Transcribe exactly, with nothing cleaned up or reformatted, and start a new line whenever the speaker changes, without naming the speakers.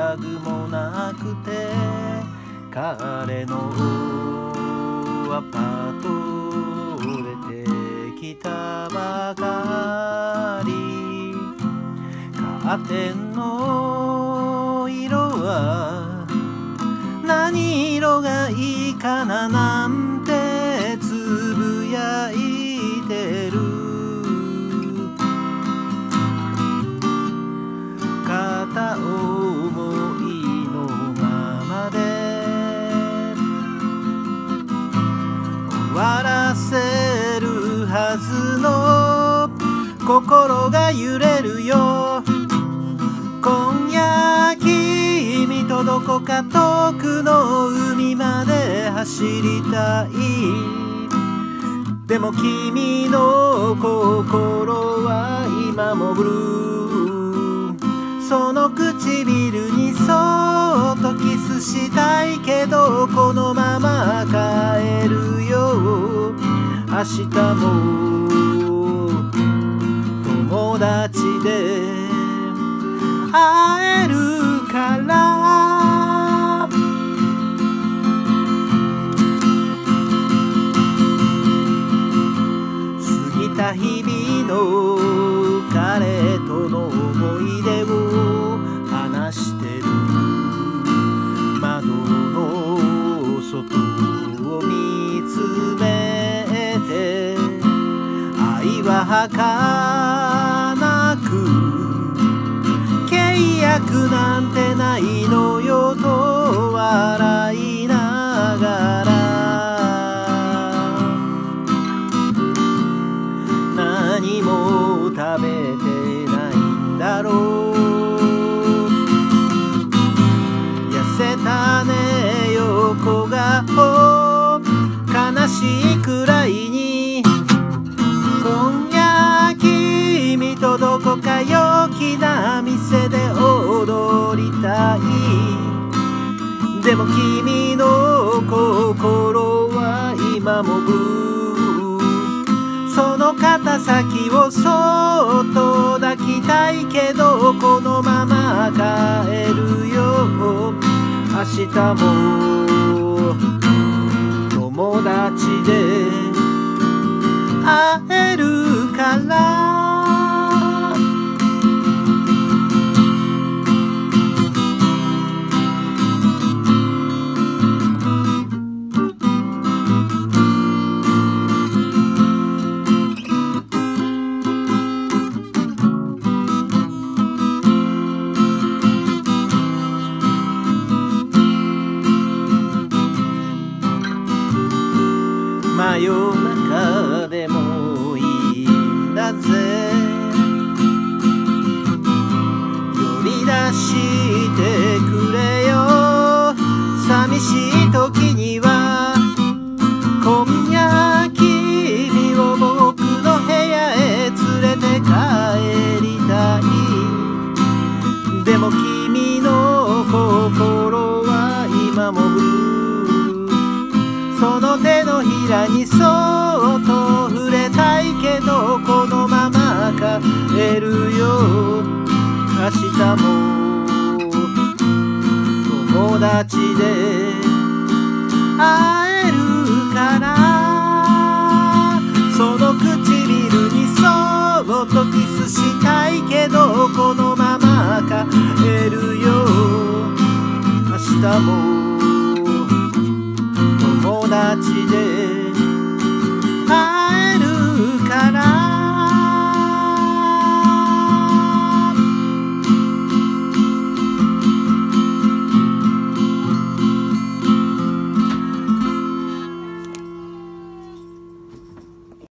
家具もなくて彼のアパート出てきたばかり。カーテンの色は何色がいいかななんてつぶやいてる。片思いのままで終わらせるはずの心が揺れるよ。今夜君とどこか遠くの海まで走りたい。でも君の心は今もブルー。その唇にそっとキスしたいけどこのまま帰るよ。明日も友達で会えるから過ぎた日々の彼との思い出を話してる。窓の外を見つめて愛は儚く契約なんてないのよと笑いながら何も食べてないんだろう。痩せたね横顔悲しいくらいに今夜君とどこか陽気な店で踊りたい。でも君の心は今もブルー。その肩先をそっと抱きたいけどこのまま帰るよ。明日も友達で会えるから真夜中でもいいんだぜ。呼び出してくれよ。寂しい時には今夜君を僕の部屋へ連れて帰りたい。でも君の心は今もブルー。その手のひらにそっと触れたいけどこのまま帰るよ。明日も友達で会えるからその唇にそっとキスしたいけどこのまま帰るよ。明日も